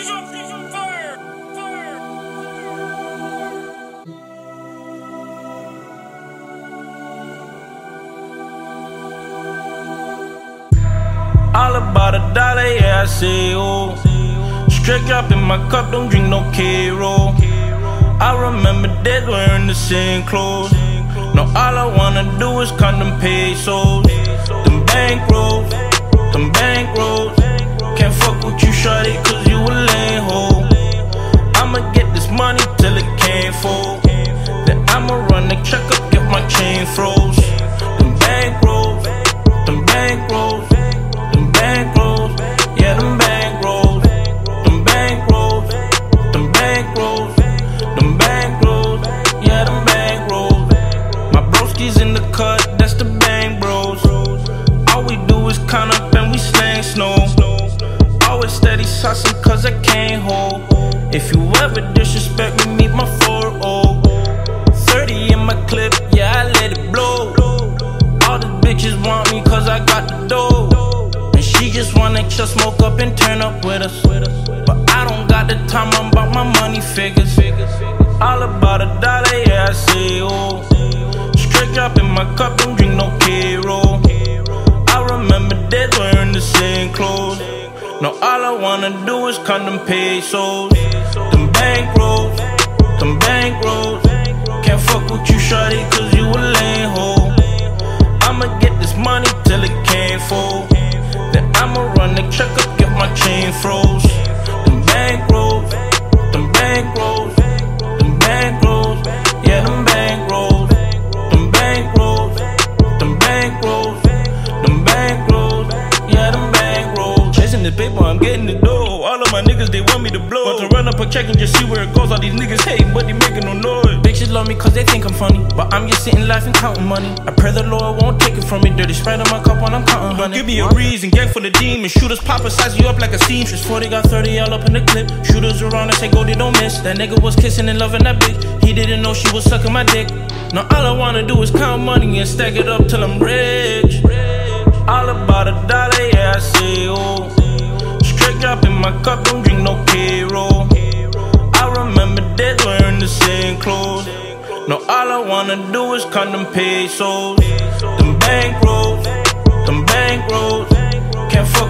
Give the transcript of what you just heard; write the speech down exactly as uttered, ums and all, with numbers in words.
All about a dollar, yeah, I say, oh. Straight drop in my cup, don't drink no K-Roll. I remember days wearing the same clothes. Now all I wanna do is count them pesos. Them bankrolls, them bankrolls. Can't fuck with you, shawty, cause you a lame hoe. I'ma get this money till it can't fold. Then I'ma run the check up, get my chain froze. Them bankrolls, them bankrolls. Bankrolls, yeah, them bankrolls, them bankrolls, them bankrolls, them bankrolls, yeah, them bankrolls. My broskies in the cut, that's the bang bros. All we do is count up and we slang snow. Always steady saucing cause I can't hold. If you ever disrespect me, meet my four oh. Thirty in my clip, yeah, I let it blow. All the bitches want me cause I got the dough. She just wanna chill, smoke up and turn up with us. But I don't got the time, I'm about my money figures. All about a dollar, yeah, I say, oh. Straight drop in my cup, don't drink no K-Roll. I remember days wearing the same clothes. Now all I wanna do is count them pesos. Them bankrolls, them bankrolls. Can't fuck with you, shawty, cause you a lame hoe. I'ma get this money till it can't fold. Then I'ma run the check up, get my chain froze. Them bankrolls, them bankrolls, them bankrolls, yeah, them bankrolls, them bankrolls, them bankrolls, them bankrolls, yeah, them bankrolls. Chasing the paper, I'm getting the dough. All of my niggas, they want me to blow. Want to run up a check and just see where it goes. All these niggas hating, but they making no noise. Bitches love me cause they think I'm funny, but I'm just sitting laughing, counting money. I pray the Lord won't take it from me. Dirty Sprite on my cup when I'm counting honey. Give me a reason, gang full of demons. Shooters pop and size you up like a seamstress. forty got thirty all up in the clip. Shooters around, I say go, they don't miss. That nigga was kissing and loving that bitch. He didn't know she was sucking my dick. Now all I wanna do is count money and stack it up till I'm rich. All about a dollar, yeah, I say, oh. Straight drop in my cup, don't drink no K-Roll. I remember days wearing the same clothes. Now all I wanna do is count them pesos. Them bankrolls, them bankrolls. Can't fuck